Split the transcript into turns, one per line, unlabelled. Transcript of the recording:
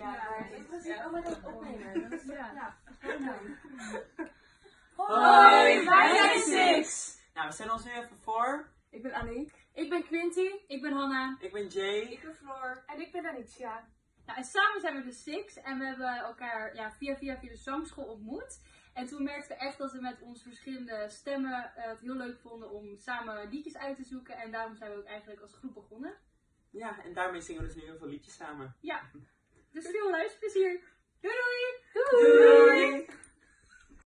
ik was hier allemaal aan het opnemen. Ja.
Hoi, wij zijn Six! Nou, we stellen ons nu even voor.
Ik ben Aniek.
Ik ben Quinty.
Ik ben Hanna.
Ik ben Jay.
Ik ben Floor.
En ik ben Anicia.
Nou, en samen zijn we de Six en we hebben elkaar via de zangschool ontmoet. En toen merkten we echt dat we met onze verschillende stemmen het heel leuk vonden om samen liedjes uit te zoeken. En daarom zijn we ook eigenlijk als groep begonnen.
Ja, en daarmee zingen we dus nu heel veel liedjes samen.
Ja, dus veel luisterplezier. Doei doei!
Doei!